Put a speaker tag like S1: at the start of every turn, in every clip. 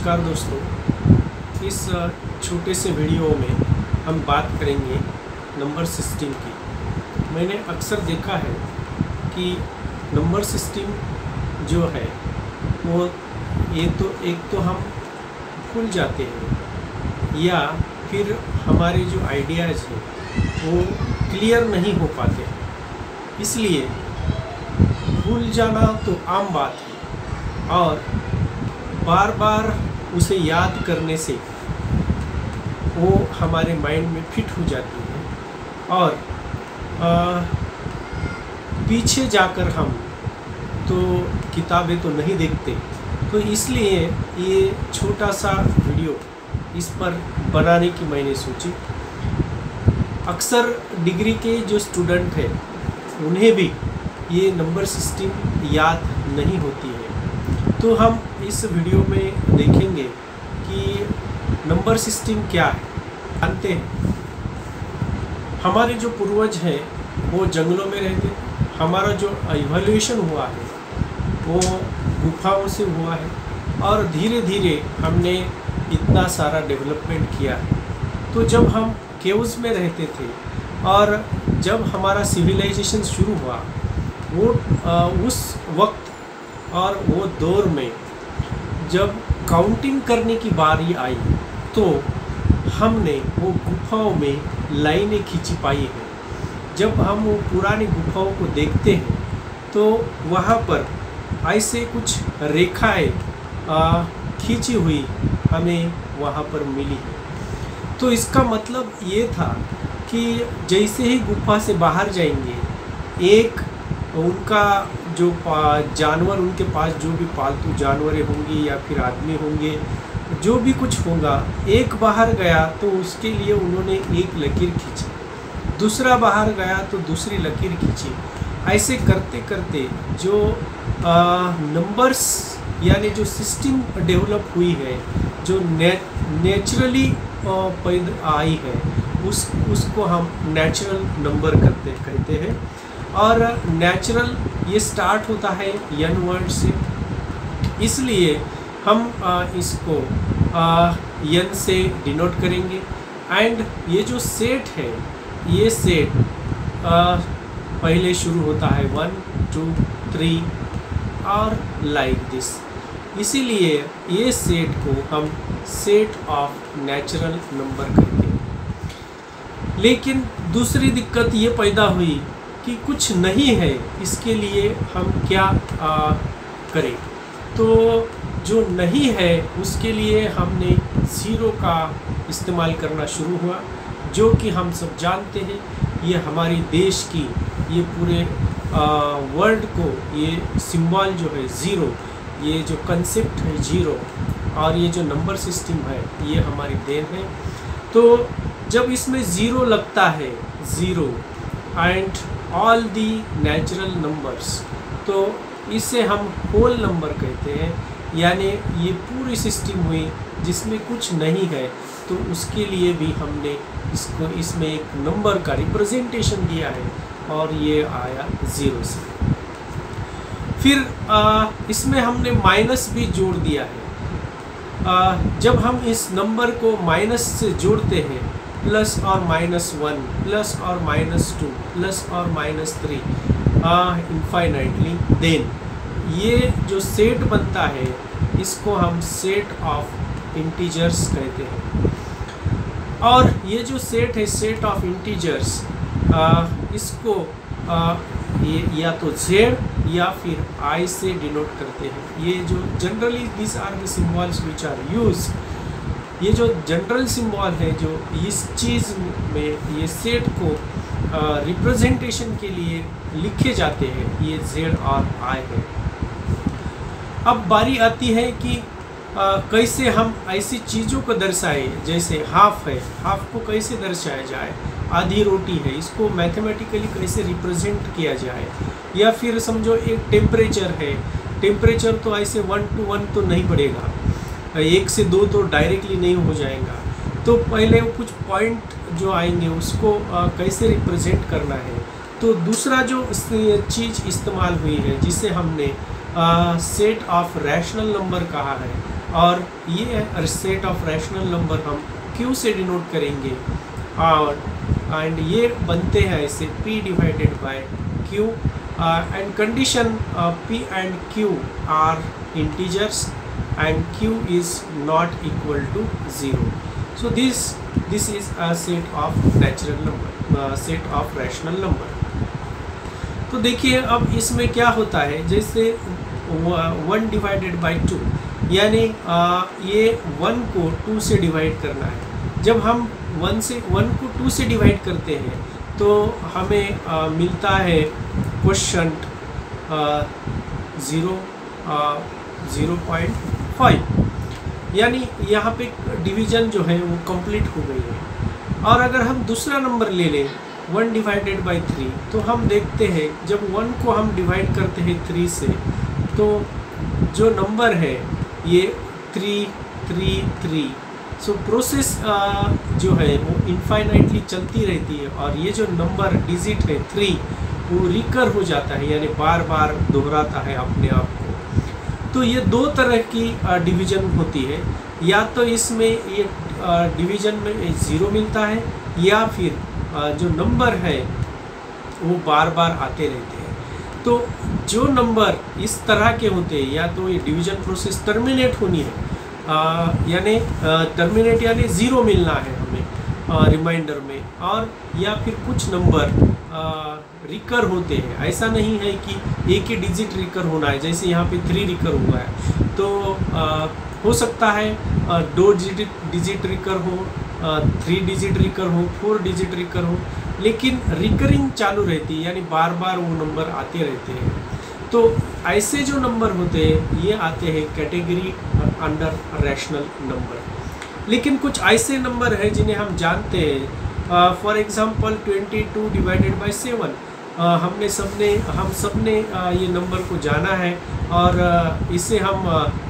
S1: नमस्कार दोस्तों, इस छोटे से वीडियो में हम बात करेंगे नंबर सिस्टम की। मैंने अक्सर देखा है कि नंबर सिस्टम जो है वो एक तो हम भूल जाते हैं या फिर हमारे जो आइडियाज़ हैं वो क्लियर नहीं हो पाते। इसलिए भूल जाना तो आम बात है और बार बार उसे याद करने से वो हमारे माइंड में फिट हो जाती है और पीछे जाकर हम तो किताबें तो नहीं देखते। तो इसलिए ये छोटा सा वीडियो इस पर बनाने की मैंने सोची। अक्सर डिग्री के जो स्टूडेंट हैं उन्हें भी ये नंबर सिस्टम याद नहीं होती है। तो हम इस वीडियो में देखेंगे कि नंबर सिस्टम क्या है। जानते हैं हमारे जो पूर्वज हैं वो जंगलों में रहते थे। हमारा जो इवोल्यूशन हुआ है वो गुफाओं से हुआ है और धीरे धीरे हमने इतना सारा डेवलपमेंट किया है। तो जब हम केव्स में रहते थे और जब हमारा सिविलाइजेशन शुरू हुआ वो उस वक्त और वो दौर में जब काउंटिंग करने की बारी आई तो हमने वो गुफाओं में लाइनें खींची पाई है। जब हम वो पुरानी गुफाओं को देखते हैं तो वहाँ पर ऐसे कुछ रेखाएं खींची हुई हमें वहाँ पर मिली है। तो इसका मतलब ये था कि जैसे ही गुफा से बाहर जाएंगे एक उनका जो जानवर, उनके पास जो भी पालतू जानवरें होंगी या फिर आदमी होंगे, जो भी कुछ होगा, एक बाहर गया तो उसके लिए उन्होंने एक लकीर खींची, दूसरा बाहर गया तो दूसरी लकीर खींची। ऐसे करते करते जो नंबर्स यानी जो सिस्टम डेवलप हुई है, जो नेचुरली पैदा आई है, उसको हम नेचुरल नंबर कहते हैं। और नेचुरल ये स्टार्ट होता है यन वर्ड से, इसलिए हम इसको यन से डिनोट करेंगे। एंड ये जो सेट है, ये सेट पहले शुरू होता है 1 2 3 और लाइक दिस। इसीलिए ये सेट को हम सेट ऑफ नेचुरल नंबर कहते हैं। लेकिन दूसरी दिक्कत ये पैदा हुई कि कुछ नहीं है, इसके लिए हम क्या करें। तो जो नहीं है उसके लिए हमने ज़ीरो का इस्तेमाल करना शुरू हुआ, जो कि हम सब जानते हैं ये हमारी देश की, ये पूरे वर्ल्ड को ये सिंबल जो है ज़ीरो, ये जो कंसेप्ट है ज़ीरो और ये जो नंबर सिस्टम है ये हमारी देन है। तो जब इसमें ज़ीरो लगता है, zero and all the natural numbers, तो इसे हम होल नंबर कहते हैं। यानी ये पूरी सिस्टम हुई जिसमें कुछ नहीं है, तो उसके लिए भी हमने इसमें एक नंबर का रिप्रेजेंटेशन दिया है और ये आया ज़ीरो से। फिर इसमें हमने माइनस भी जोड़ दिया है। जब हम इस नंबर को माइनस से जोड़ते हैं, प्लस और -1, प्लस और -2, प्लस और -3 इनफाइनाइटली, देन ये जो सेट बनता है इसको हम सेट ऑफ इंटीजर्स कहते हैं। और ये जो सेट है, सेट ऑफ इंटीजर्स, इसको ये या तो Z या फिर I से डिनोट करते हैं। ये जो generally this are the symbols which are use, ये जो जनरल सिंबल है जो इस चीज़ में ये सेट को रिप्रेजेंटेशन के लिए लिखे जाते हैं, ये Z और I है। अब बारी आती है कि कैसे हम ऐसी चीज़ों को दर्शाएं, जैसे हाफ है, हाफ को कैसे दर्शाया जाए, आधी रोटी है, इसको मैथमेटिकली कैसे रिप्रेजेंट किया जाए। या फिर समझो एक टेम्परेचर है, टेम्परेचर तो ऐसे 1 to 1 तो नहीं बढ़ेगा, 1 से 2 तो डायरेक्टली नहीं हो जाएगा। तो पहले कुछ पॉइंट जो आएंगे उसको कैसे रिप्रेजेंट करना है। तो दूसरा जो चीज़ इस्तेमाल हुई है जिसे हमने सेट ऑफ रैशनल नंबर कहा है, और ये सेट ऑफ रैशनल नंबर हम Q से डिनोट करेंगे और एंड ये बनते हैं ऐसे P divided by Q and condition P and Q are integers and Q is not equal to 0. So this is a set of natural number, set of rational number. तो देखिए अब इसमें क्या होता है, जैसे 1 डिवाइडेड बाई 2 यानी ये 1 को 2 से डिवाइड करना है। जब हम 1 को 2 से डिवाइड करते हैं तो हमें मिलता है क्वोशंट 0.5 यानी यहाँ पे डिवीजन जो है वो कंप्लीट हो गई है। और अगर हम दूसरा नंबर ले लें 1 डिवाइडेड बाई 3 तो हम देखते हैं जब 1 को हम डिवाइड करते हैं 3 से तो जो नंबर है ये 3 सो प्रोसेस जो है वो इनफाइनाइटली चलती रहती है और ये जो नंबर डिजिट है 3 वो रिकर हो जाता है यानी बार बार दोहराता है अपने आप को। तो ये दो तरह की डिवीज़न होती है, या तो इसमें ये डिवीज़न में 0 मिलता है या फिर जो नंबर है वो बार बार आते रहते हैं। तो जो नंबर इस तरह के होते हैं या तो ये डिवीज़न प्रोसेस टर्मिनेट होनी है यानी टर्मिनेट यानी 0 मिलना है हमें रिमाइंडर में, और या फिर कुछ नंबर रिकर होते हैं। ऐसा नहीं है कि एक ही डिजिट रिकर होना है, जैसे यहाँ पे 3 रिकर हुआ है तो हो सकता है 2 डिजिट रिकर हो, 3 डिजिट रिकर हो, 4 डिजिट रिकर हो, लेकिन रिकरिंग चालू रहती है यानी बार बार वो नंबर आते रहते हैं। तो ऐसे जो नंबर होते हैं ये आते हैं कैटेगरी अंडर रैशनल नंबर। लेकिन कुछ ऐसे नंबर हैं जिन्हें हम जानते हैं, फॉर एग्जांपल 22 डिवाइडेड बाई 7 हम सबने ये नंबर को जाना है और इसे हम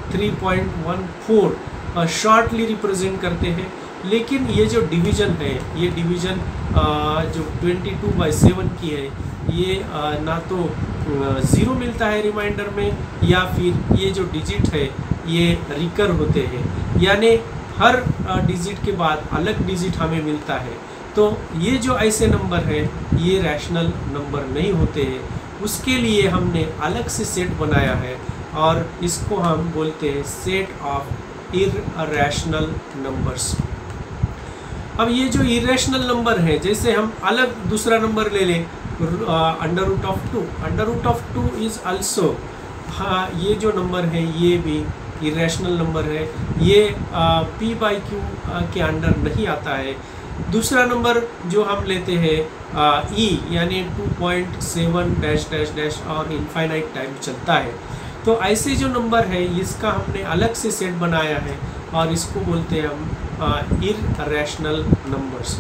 S1: 3.14 शॉर्टली रिप्रेजेंट करते हैं। लेकिन ये जो डिवीज़न है ये डिवीज़न जो 22 बाई 7 की है ये ना तो 0 मिलता है रिमाइंडर में या फिर ये जो डिजिट है ये रिकर होते हैं, यानी हर डिजिट के बाद अलग डिजिट हमें मिलता है। तो ये जो ऐसे नंबर हैं ये रैशनल नंबर नहीं होते हैं, उसके लिए हमने अलग से सेट बनाया है और इसको हम बोलते हैं सेट ऑफ इररेशनल नंबर्स। अब ये जो इरेशनल नंबर है, जैसे हम अलग दूसरा नंबर ले लें under root of 2 is also, हाँ ये जो नंबर है ये भी इरेशनल नंबर है, ये P बाई Q के अंडर नहीं आता है। दूसरा नंबर जो हम लेते हैं E यानी 2.7 डैश डैश डैश और इनफाइनाइट टाइम चलता है। तो ऐसे जो नंबर है इसका हमने अलग से सेट बनाया है और इसको बोलते हैं हम इररेशनल नंबर्स।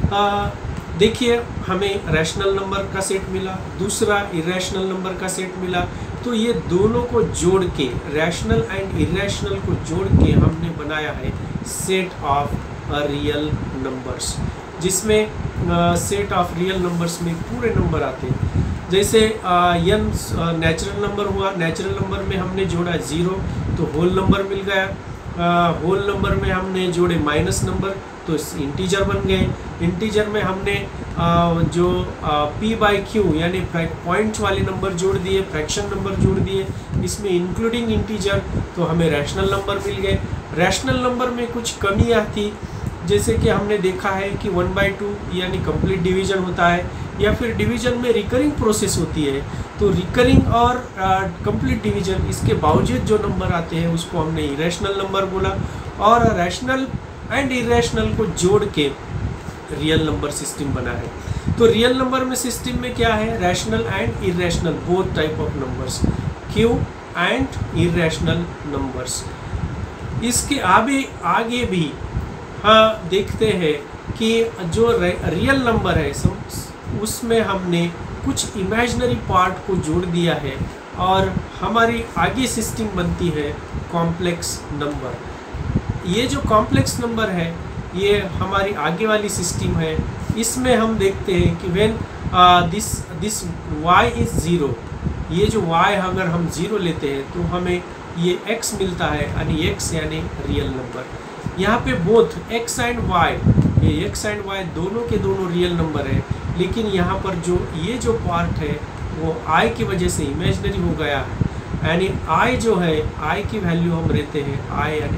S1: देखिए हमें रैशनल नंबर का सेट मिला, दूसरा इरेशनल नंबर का सेट मिला, तो ये दोनों को जोड़ के रैशनल एंड इरेशनल को जोड़ के हमने बनाया है सेट ऑफ रियल नंबर्स, जिसमें सेट ऑफ रियल नंबर्स में पूरे नंबर आते हैं। जैसे n नेचुरल नंबर हुआ, नेचुरल नंबर में हमने जोड़ा 0 तो होल नंबर मिल गया, होल नंबर में हमने जोड़े माइनस नंबर तो इंटीजर बन गए, इंटीजर में हमने जो P बाई Q यानी पॉइंट्स वाले नंबर जोड़ दिए, फ्रैक्शन नंबर जोड़ दिए, इसमें इंक्लूडिंग इंटीजर, तो हमें रैशनल नंबर मिल गए। रैशनल नंबर में कुछ कमियां थी, जैसे कि हमने देखा है कि 1/2 यानी कंप्लीट डिवीजन होता है या फिर डिवीजन में रिकरिंग प्रोसेस होती है। तो रिकरिंग और कंप्लीट डिवीजन इसके बावजूद जो नंबर आते हैं उसको हमने इरेशनल नंबर बोला, और रैशनल एंड इरेशनल को जोड़ के रियल नंबर सिस्टम बना है। तो रियल नंबर में सिस्टम में क्या है, rational and irrational both type of numbers, Q and irrational numbers. इसके आगे भी हाँ देखते हैं कि जो रियल नंबर है उसमें हमने कुछ इमेजिनरी पार्ट को जोड़ दिया है और हमारी आगे सिस्टम बनती है कॉम्प्लेक्स नंबर। ये जो कॉम्प्लेक्स नंबर है ये हमारी आगे वाली सिस्टम है। इसमें हम देखते हैं कि व्हेन दिस y इज़ 0, ये जो y अगर हम 0 लेते हैं तो हमें ये x मिलता है, यानी x यानी रियल नंबर। यहाँ पे बोथ x एंड y, ये x एंड y दोनों के दोनों रियल नंबर है, लेकिन यहाँ पर जो ये जो पार्ट है वो i की वजह से इमेजिनरी हो गया है, यानी i जो है i की वैल्यू हम लेते हैं i यानी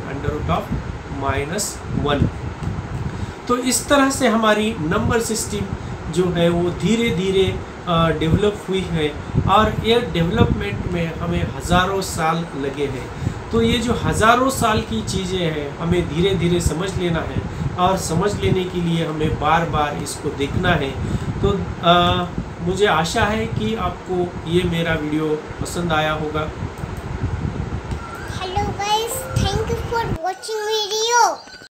S1: √(-1). तो इस तरह से हमारी नंबर सिस्टम जो है वो धीरे धीरे डेवलप हुई है, और ये डेवलपमेंट में हमें हज़ारों साल लगे हैं। तो ये जो हज़ारों साल की चीज़ें हैं हमें धीरे धीरे समझ लेना है, और समझ लेने के लिए हमें बार बार इसको देखना है। तो मुझे आशा है कि आपको ये मेरा वीडियो पसंद आया होगा।
S2: Hello guys, thank you for watching video.